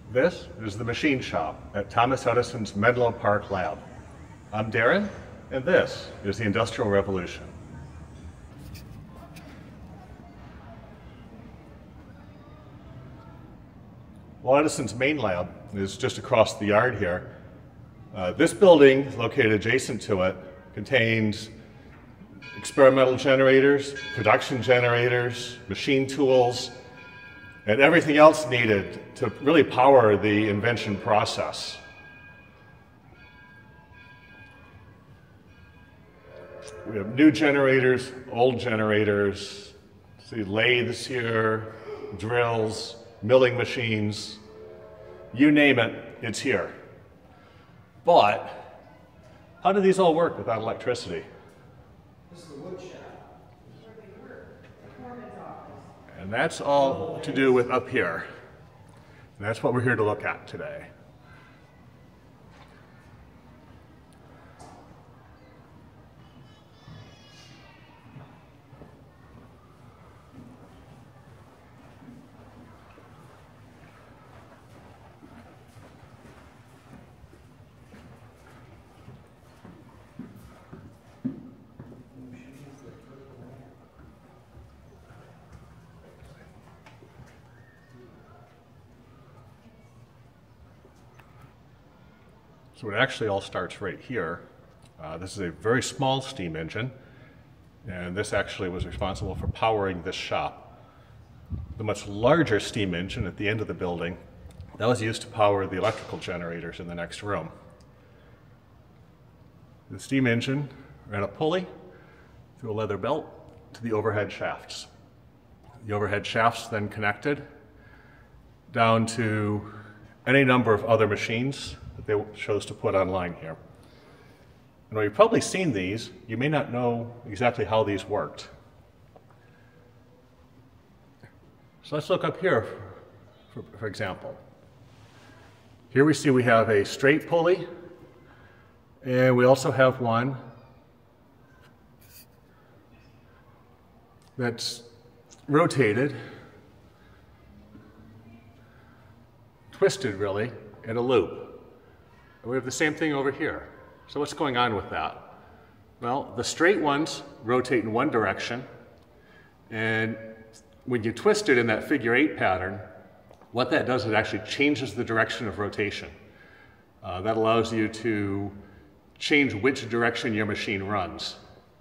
This is the machine shop at Thomas Edison's Menlo Park lab. I'm Darren, and this is the Industrial Revolution. Well, Edison's main lab is just across the yard here. This building, located adjacent to it, contains experimental generators, production generators, machine tools, and everything else needed to really power the invention process. We have new generators, old generators, see lathes here, drills, milling machines, you name it, it's here. But how do these all work without electricity? This is the wood shop. And that's all to do with up here. And that's what we're here to look at today. So it actually all starts right here. This is a very small steam engine, and this actually was responsible for powering this shop. The much larger steam engine at the end of the building, that was used to power the electrical generators in the next room. The steam engine ran a pulley through a leather belt to the overhead shafts. The overhead shafts then connected down to any number of other machines that they chose to put online here. And while you've probably seen these, you may not know exactly how these worked. So let's look up here, for example. Here we see we have a straight pulley, and we also have one that's rotated, twisted really, in a loop. And we have the same thing over here. So what's going on with that? Well, the straight ones rotate in one direction, and when you twist it in that figure 8 pattern, what that does is it actually changes the direction of rotation. That allows you to change which direction your machine runs.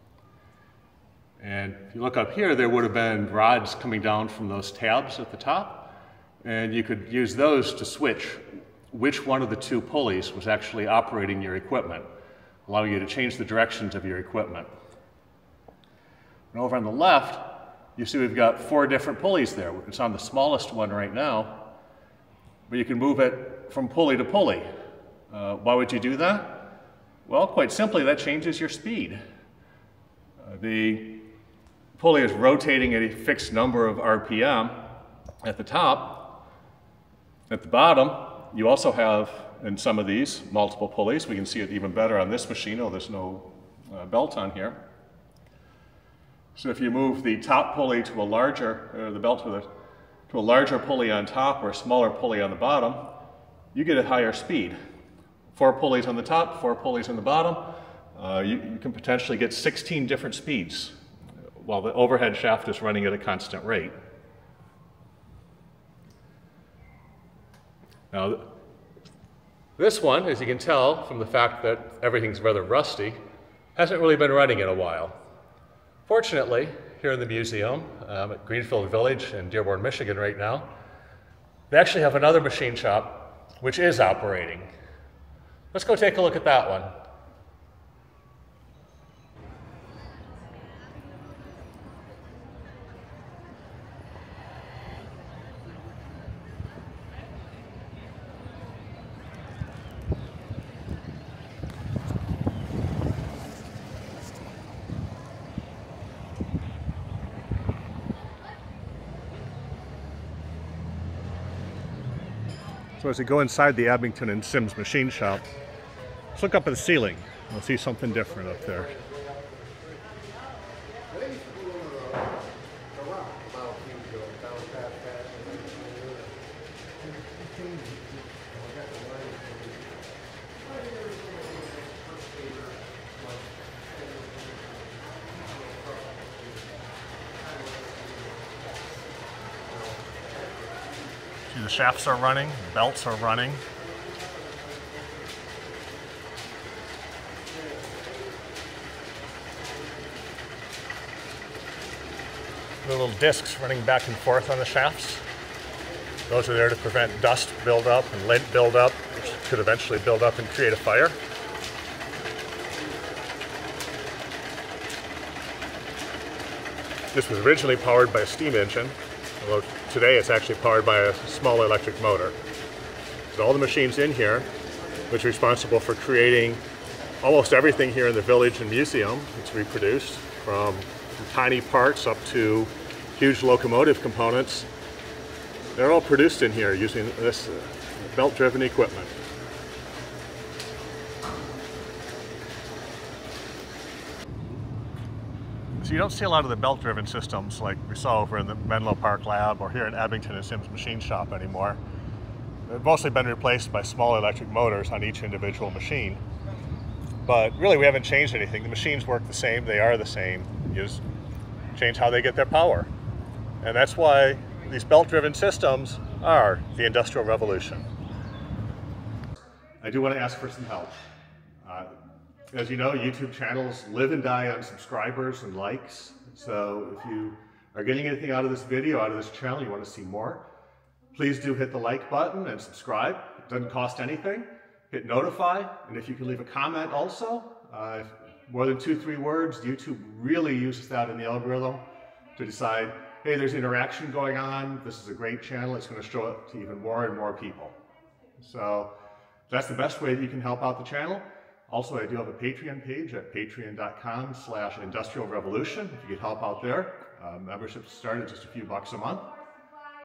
And if you look up here, there would have been rods coming down from those tabs at the top, and you could use those to switch which one of the two pulleys was actually operating your equipment, allowing you to change the directions of your equipment. And over on the left, you see we've got 4 different pulleys there. It's on the smallest one right now, but you can move it from pulley to pulley. Why would you do that? Well, quite simply, that changes your speed. The pulley is rotating at a fixed number of RPM at the top. At the bottom, you also have, in some of these, multiple pulleys. We can see it even better on this machine. Oh, there's no belt on here. So if you move the top pulley to a larger, the belt to a larger pulley on top or a smaller pulley on the bottom, you get a higher speed. 4 pulleys on the top, 4 pulleys on the bottom. You can potentially get 16 different speeds while the overhead shaft is running at a constant rate. Now, this one, as you can tell from the fact that everything's rather rusty, hasn't really been running in a while. Fortunately, here in the museum at Greenfield Village in Dearborn, Michigan right now, they actually have another machine shop which is operating. Let's go take a look at that one. So as we go inside the Armington and Sims machine shop, let's look up at the ceiling. We'll see something different up there. See, the shafts are running, the belts are running. The little discs running back and forth on the shafts. Those are there to prevent dust buildup and lint buildup, which could eventually build up and create a fire. This was originally powered by a steam engine, although today it's actually powered by a small electric motor. So all the machines in here, which are responsible for creating almost everything here in the village and museum, it's reproduced from tiny parts up to huge locomotive components. They're all produced in here using this belt-driven equipment. So you don't see a lot of the belt-driven systems like we saw over in the Menlo Park lab or here in Abington and Sims Machine Shop anymore. They've mostly been replaced by small electric motors on each individual machine. But really we haven't changed anything. The machines work the same, they are the same. You just change how they get their power. And that's why these belt-driven systems are the Industrial Revolution. I do want to ask for some help. As you know, YouTube channels live and die on subscribers and likes. So if you are getting anything out of this video, out of this channel, you want to see more, please do hit the like button and subscribe. It doesn't cost anything. Hit notify, and if you can leave a comment also, more than 2-3 words, YouTube really uses that in the algorithm to decide, hey, there's interaction going on, this is a great channel, it's going to show it to even more and more people. So that's the best way that you can help out the channel. Also, I do have a Patreon page at patreon.com/industrialrevolution. If you could help out there, memberships start at just a few bucks a month.